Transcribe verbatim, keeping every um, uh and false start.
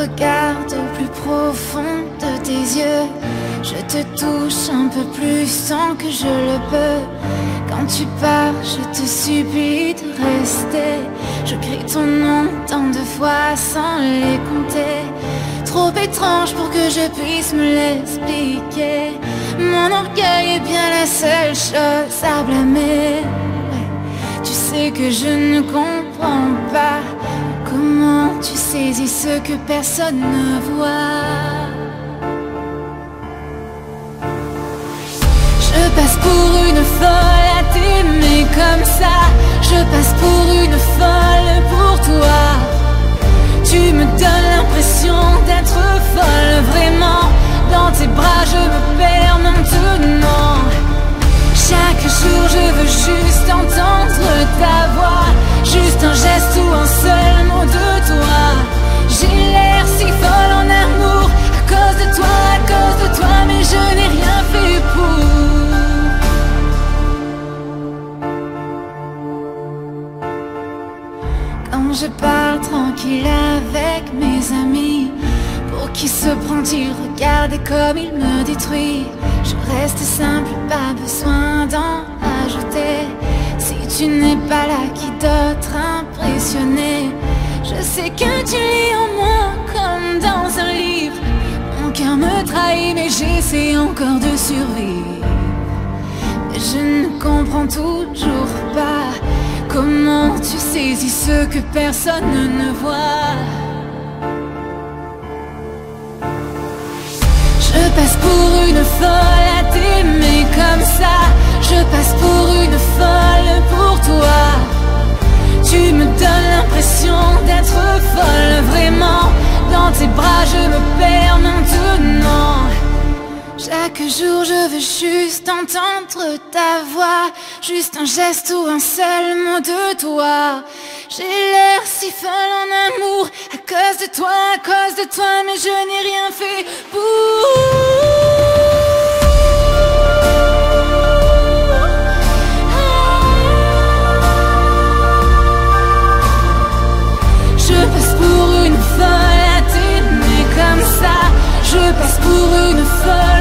regarde au plus profond de tes yeux. Je te touche un peu plus sans que je le peux. Quand tu pars, je te supplie de rester. Je crie ton nom tant de fois sans les compter. Trop étrange pour que je puisse me l'expliquer. Mon orgueil est bien la seule chose à blâmer. Ouais. Tu sais que je ne comprends pas comment tu saisis ce que personne ne voit. Je passe pour une folle à t'aimer comme ça. Je passe pour une folle pour toi. Tu me donnes l'impression d'être folle, vraiment. Dans tes bras je me perds maintenant. Chaque jour je veux juste entendre ta voix. Juste un geste ou un seul mot de toi. J'ai l'air si folle en amour à cause de toi, à cause de toi. Mais je n'ai rien fait pour. Quand je parle tranquille avec mes amis, pour qui se prend-il? Regardez comme il me détruit. Je reste simple, pas besoin d'en ajouter. Si tu n'es pas là, qui d'autre impressionné? Je sais que tu lis en moi comme dans un livre. Mon cœur me trahit mais j'essaie encore de survivre. Mais je ne comprends toujours pas comment tu saisis ce que personne ne voit. Je passe pour une folle à t'aimer comme ça. Je passe pour une folle pour toi. Tu me donnes l'impression d'être folle, vraiment. Dans tes bras je me perds maintenant. Chaque jour je veux juste entendre ta voix. Juste un geste ou un seul mot de toi. J'ai l'air si folle en amour à cause de toi, à cause de toi. Mais je n'ai rien fait pour. Je passe pour une folle à t'aimer comme ça. Je passe pour une folle